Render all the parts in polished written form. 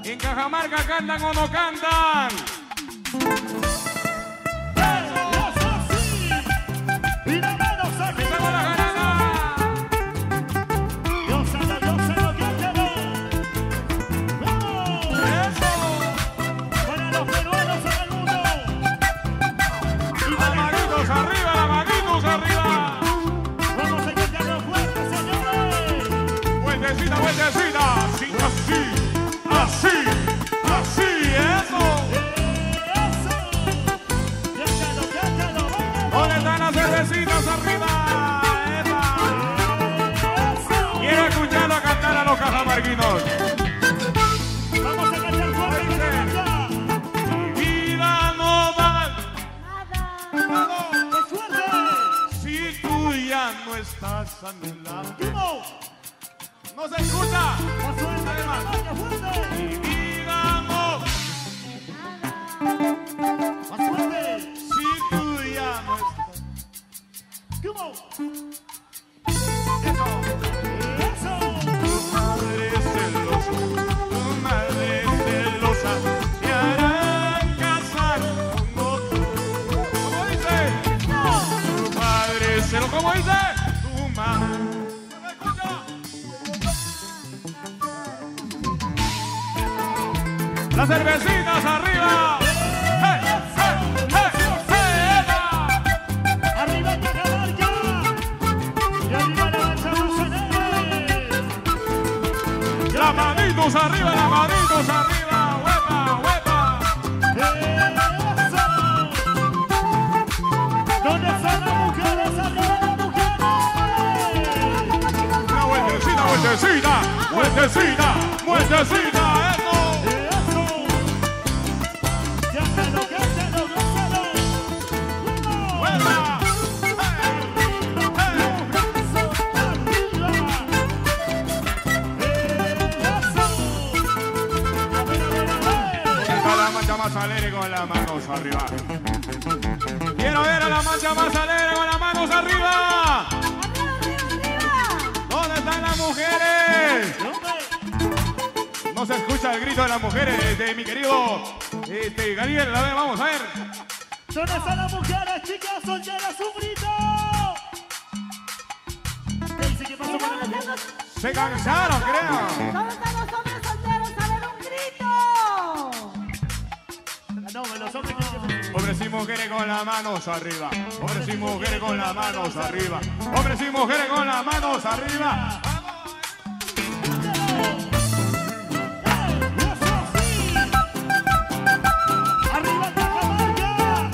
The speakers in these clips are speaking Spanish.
¿En Cajamarca cantan o no cantan? Cajamarquinos. Vamos a cantar fuerte. Mi vida no vale nada. ¡Qué suerte! Si tú ya no estás a mi lado. ¿Cómo? No se escucha. ¡Más suerte! Además, ¡Qué fuerte! mi vida no. ¡Más suerte! Si tú ya no estás. ¿Cómo? Eso. ¡Eso! Tu madre celosa, te harán casar con otro. ¿Cómo dice? Tu padre celoso, ¿cómo dice? Tu madre. ¿No me escucha? Las cervecitas arriba. ¡Hey, hey, hey, hey! ¡Arriba Cajamarca! ¡Y arriba la Manzanares! Las manitos arriba, huepa, huepa. ¡Eso! ¿Dónde están las mujeres? ¡Arriba las mujeres! Una vueltecita, vueltecita, vueltecita, vueltecita, eso. ¡Eso! ¡Cántalo, cántalo, cántalo! Huepa. Más alegre con las manos arriba. Quiero ver a la mancha más alegre con las manos arriba. ¿Dónde están las mujeres? No se escucha el grito de las mujeres de mi querido Gabriel. A ver, vamos a ver. ¿Dónde están las mujeres, chicas solteras? ¡Un grito! ¿Qué dice? ¿Qué pasó con las mujeres? Se cansaron, creo. ¿Dónde están los hombres solteros? ¡A ver, un grito! No, los hombres que... Hombres y mujeres con las manos arriba. Hombres y mujeres con las manos arriba. Hombres y mujeres con las manos arriba. ¡Arriba Cajamarca!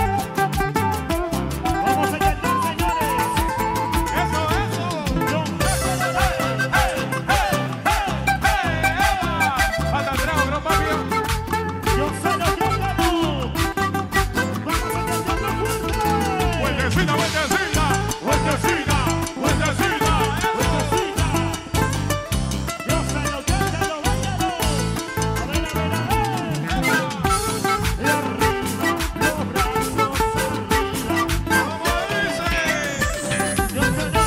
¡Vamos a cantar, señores! Eso, eso. Hasta el trago, gran papi. ¡Yo sé lo que hago! ¡Vamos a cantarlo fuerte! Vueltecita, vueltecita, vueltecita, vueltecita, ¡Vueltecita! ¡Yo sé lo que hago! ¡Váyalo! ¡A ver, a ver, a ver! ¡Y arriba! ¡Los brazos arriba! ¿cómo dice? ¡Yo sé lo!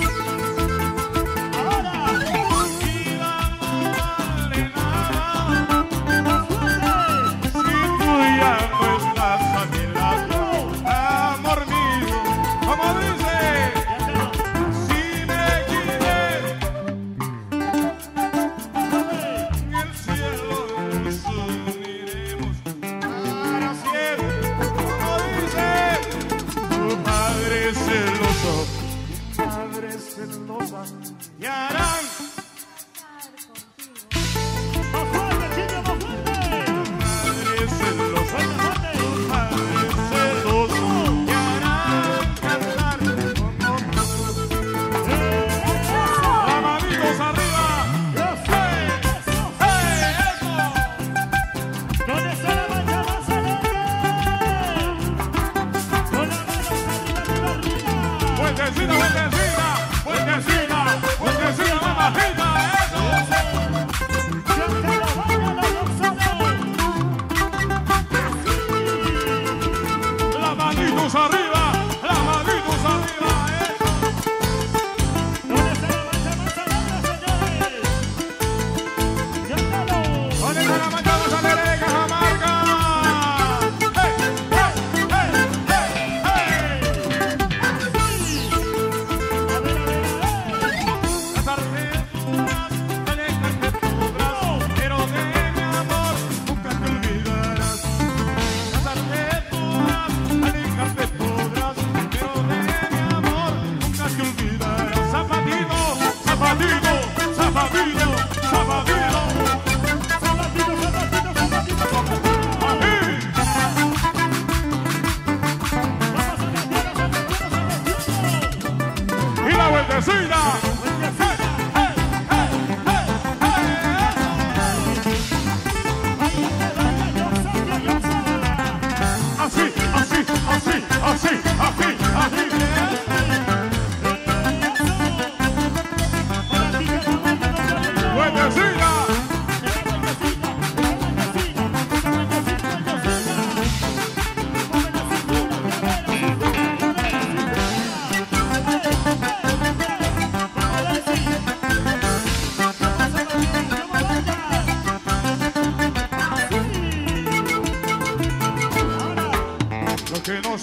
¡Ahora! Vida no vale nada. ¡Más fuerte! Si tú ya no estás a mi lado, amor mío, ¿cómo dice? Si me quieres, en el cielo nos uniremos para siempre. ¿Cómo dice? Tu padre celoso, tu madre celosa, y harán ¡Más fuerte, chicos, más fuerte! madre celosa. ¡Fuerte, fuerte! Padre celoso, y harán cantar con otro. Las manitos arriba. ¡Hey! ¡Hey! ¡Eso! ¿Dónde está la mancha más alegre? Con las manos arriba, arriba, arriba. Vueltecita, vueltecita, vueltecita, vueltecita, mamá.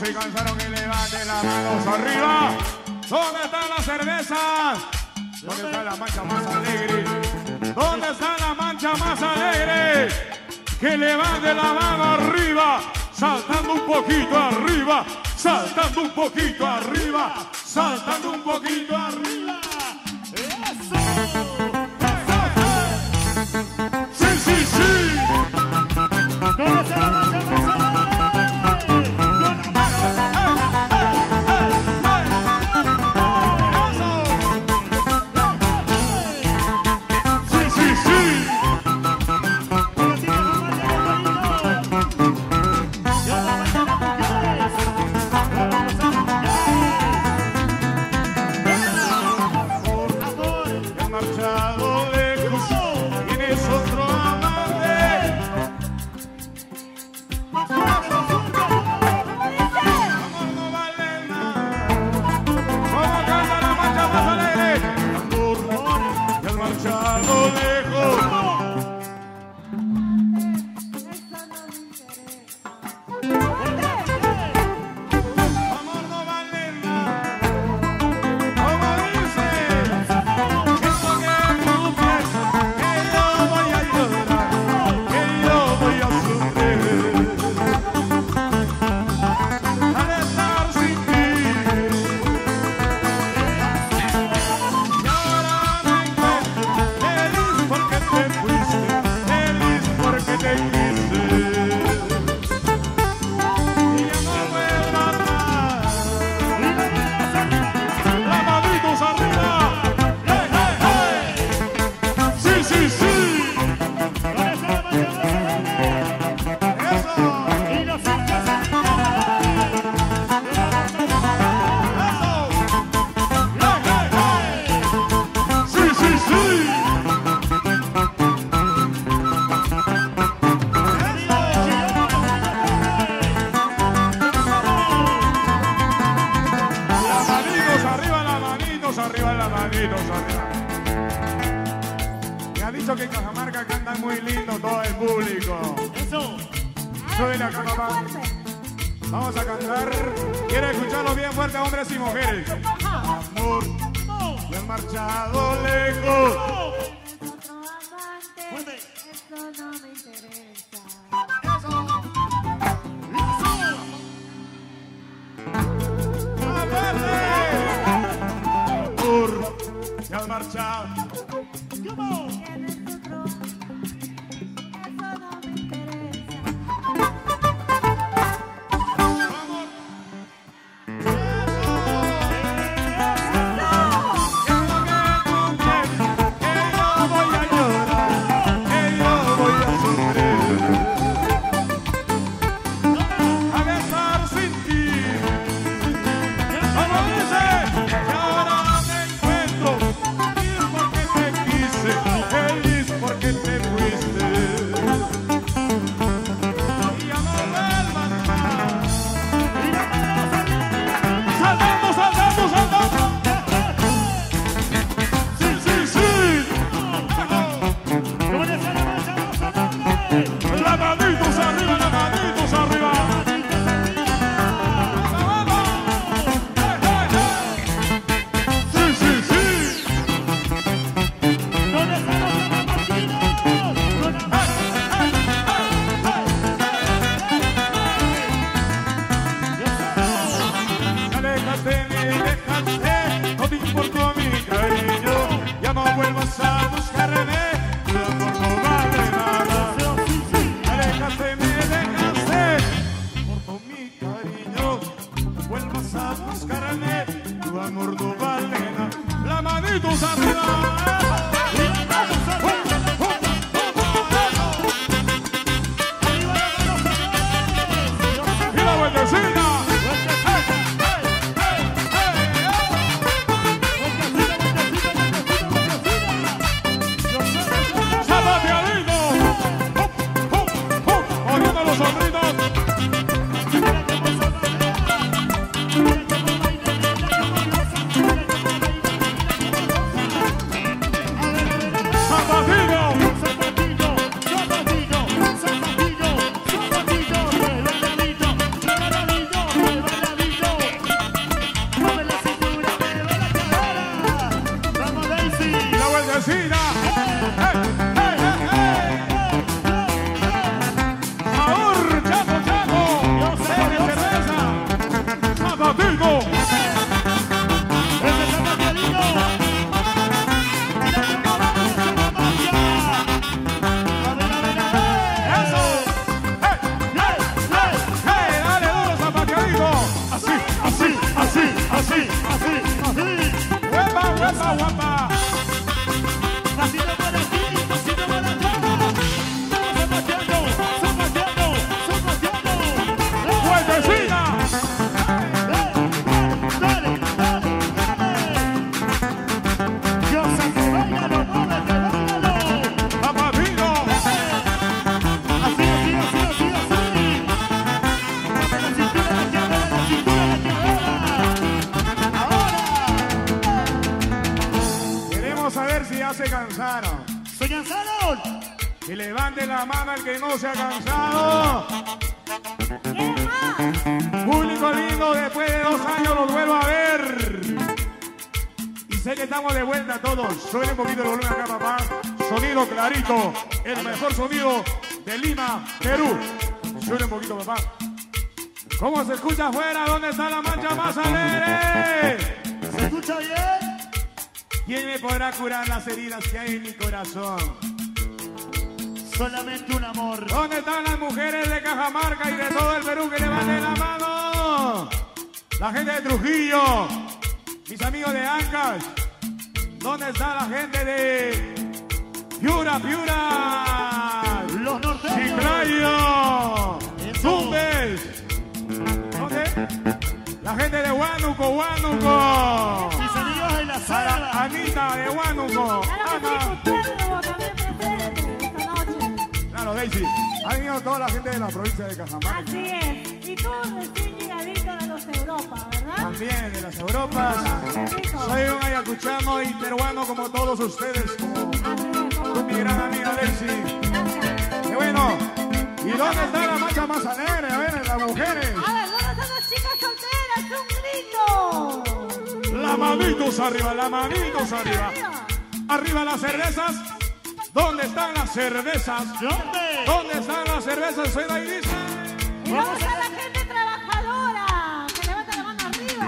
se cansaron que levanten las manos arriba. ¿Dónde están las cervezas? ¿Dónde está la mancha más alegre? ¿Dónde está la mancha más alegre? Que levante la mano arriba, saltando un poquito arriba, saltando un poquito arriba, saltando un poquito arriba. ¡Eso! ¡Sí, sí, sí! ¿Dónde está la mancha más alegre? ¡Con la mano! ¡Sí, sí, sí! Marchado lejos, tienes otro amante. Amor no vale nada. ¿Cómo canta la mancha más alegre? Amor, y has marchado lejos. Amor no vale nada. ¿Cómo dice? Me ha dicho que en Cajamarca cantan muy lindo todo el público. ¡Eso! Súbele acá, papá. Vamos a cantar. Quiero escucharlo bien fuerte, hombres y mujeres. Amor, y han marchado lejos. Otro amante, Fuerte. eso no me interesa. Amor, y han marchado. Tienes otro amante, eso no me interesa. Amor. levante la mano el que no se ha cansado. ¿Quién más? Público lindo, después de 2 años los vuelvo a ver. Y sé que estamos de vuelta todos. Suele un poquito el volumen acá, papá. Sonido clarito, el mejor sonido de Lima, Perú. Suele un poquito, papá. ¿Cómo se escucha afuera? ¿Dónde está la mancha más alegre? ¿Se escucha bien? ¿Quién me podrá curar las heridas que hay en mi corazón? Solamente un amor. ¿Dónde están las mujeres de Cajamarca y de todo el Perú que levanten la mano? La gente de Trujillo, mis amigos de Ancash. ¿Dónde está la gente de Piura? Los norteños. Chiclayo, Eso. Tumbes. ¿Dónde? La gente de Huánuco. Mis amigos de la Para sala. Anita de Huánuco. Claro que sí, Ana. Cutervo también presente esta noche. Claro, Daisy. Ha venido toda la gente de la provincia de Cajamarca. Así es. Y tú recién llegadito de los Europa, ¿verdad? También de las Europas. Qué rico. Soy un ayacuchano y peruano como todos ustedes, como Así es, como con mi gran amiga Daisy. gracias. Qué bueno. ¿Y dónde está la mancha más alegre? A ver, las mujeres. A ver, ¿dónde están las chicas solteras? ¡Un grito! Las manitos arriba, las manitos arriba. Arriba las cervezas. ¿Dónde están las cervezas? ¿Dónde? ¿Dónde están las cervezas? Soy la Iris. Y vamos a la gente trabajadora. Que levanta la mano arriba.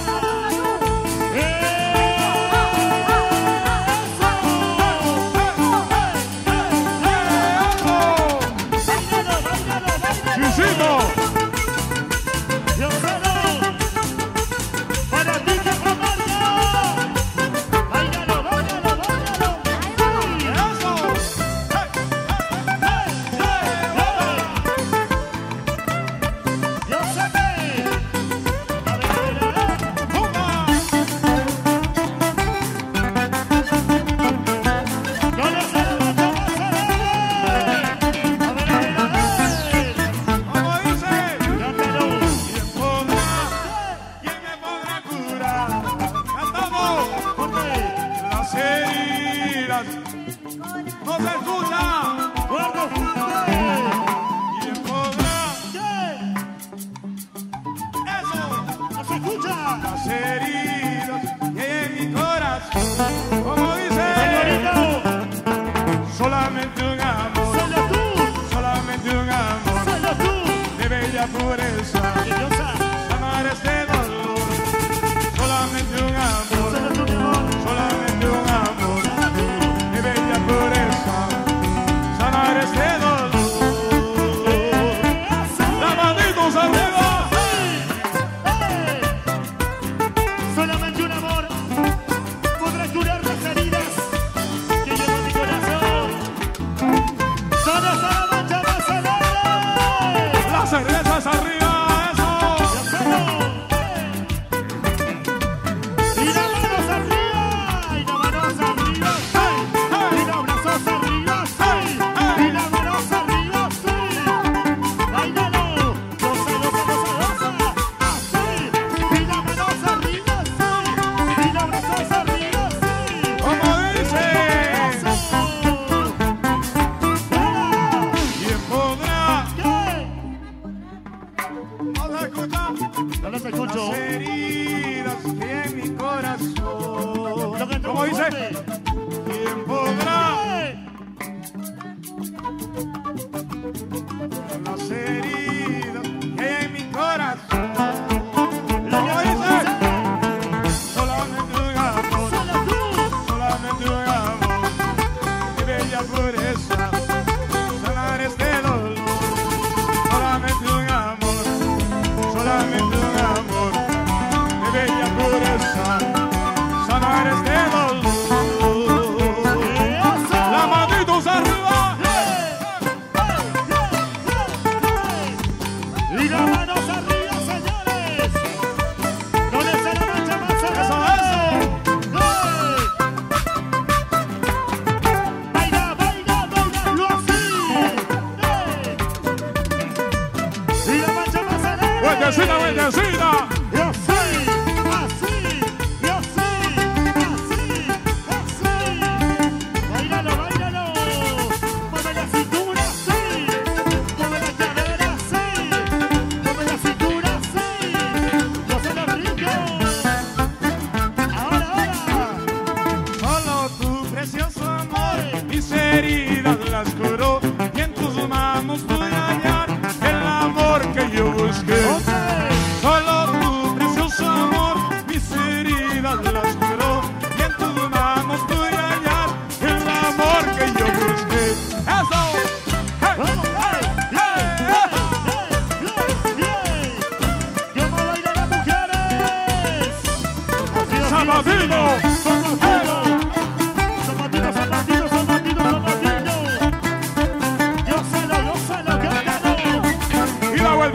¡Chisito! Yo solo. Para ti que Cajamarca. Báilalo. ¡Eso!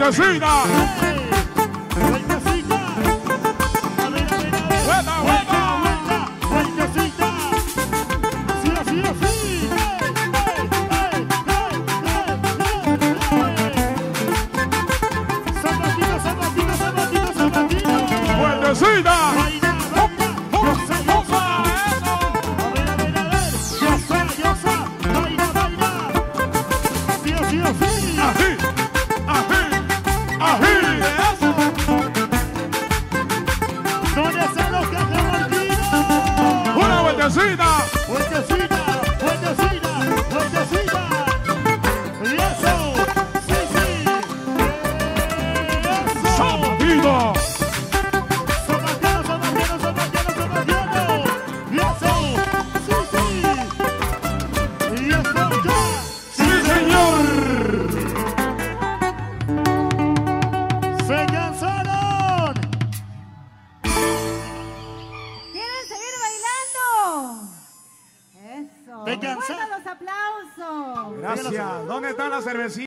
vueltecita. Vueltecita. A ver, a ver, a ver. Vuelta, vuelta. Vueltecita. Así, así, así. Zapatito, zapatito, zapatito, zapatito. Vueltecita. Baila, baila. Goza, goza. A ver, a ver, a ver. Goza, goza. Baila, baila. Así, así, así. Ají, ají, ají. ¿Dónde están los cajamarquinos? Una vueltecita. Vueltecita, vueltecita, vueltecita. Y eso, sí, sí. Eso. Zapatito. Zapatiano, zapatiano, zapatiano, zapatiano. Y eso, sí, sí. Y eso ya. Sí, señor. Se cansaron. ¿Quieren seguir bailando? Eso. ¿Te cansa? Recuerda los aplausos. Gracias. ¿Dónde está la cervecita?